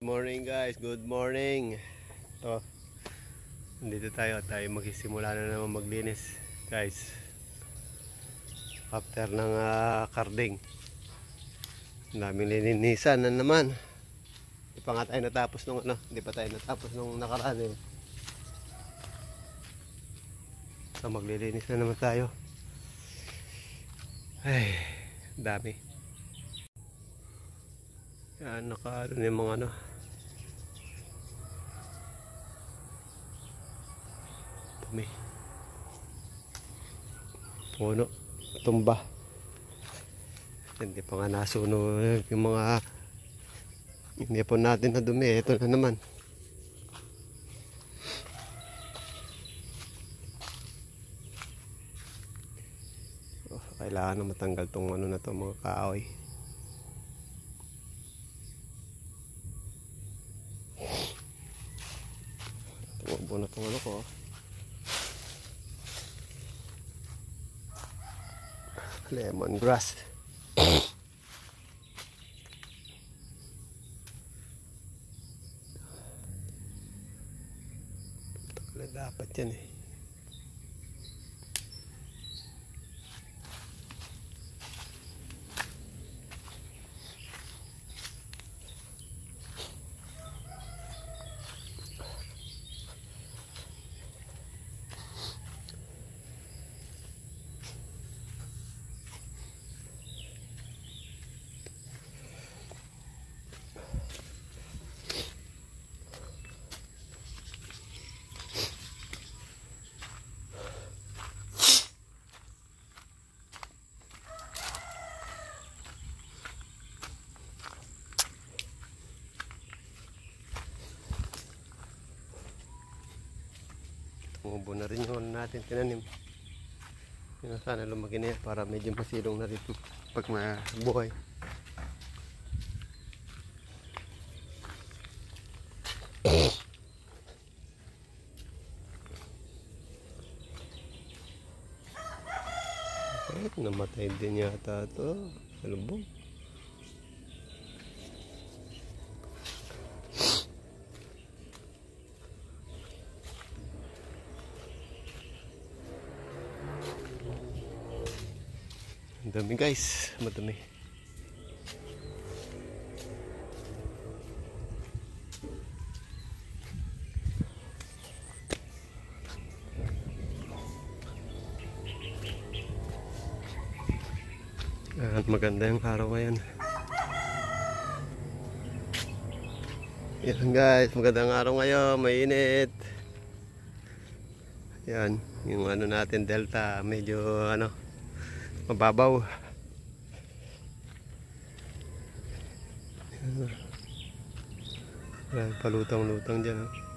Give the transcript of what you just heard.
Morning guys, good morning. To, nandito tayo magsisimula na naman maglinis guys. After ng karding, daming lininisan na naman. Hindi pa nga tayo natapos nung hindi pa tayo natapos nung nakaraan eh. So maglilinis na naman tayo. Ay, dami. Yan, nakaroon yung mga puno, tumba. Hindi pa nga nasunog yung mga hindi po natin na dumi. Ito na naman. Kailangan na matanggal tong na to, mga kaaway. Tumakbo na tong ko. Lemongrass. Dapat yan eh. Tumubo na rin yung natin tinanim. Yun, sana lumaki na yan para medyo masilong na rin pag mabuhay. Namatay din yata ito. Salubong. Madami guys, madami. At maganda yung araw ngayon. Yan guys, magandang araw ngayon, mainit. Yan, yung natin delta, medyo mababaw. Palutang-lutang dyan.